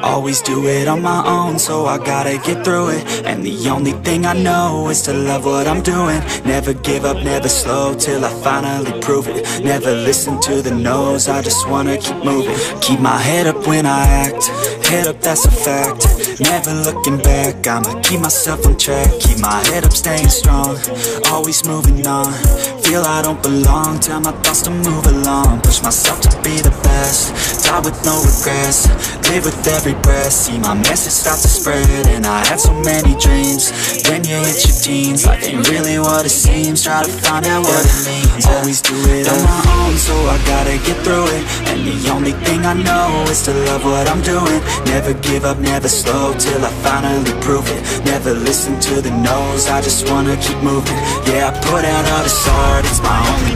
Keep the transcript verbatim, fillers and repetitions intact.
Always do it on my own, so I gotta get through it. And the only thing I know is to love what I'm doing. Never give up, never slow, till I finally prove it. Never listen to the no's, I just wanna keep moving. Keep my head up when I act, head up, that's a fact. Never looking back, I'ma keep myself on track. Keep my head up, staying strong, always moving on. Feel I don't belong, tell my thoughts to move along. Push myself to be the best, die with no regrets. Live with every breath, see my message start to spread. And I had so many dreams, then you hit your teens. Life ain't really what it seems, try to find out what it means. Always do it on my own, so I gotta get through it. And the only thing I know is to love what I'm doing. Never give up, never slow, till I finally prove it. Never listen to the no's, I just wanna keep moving. Yeah, I put out all this art, it's my only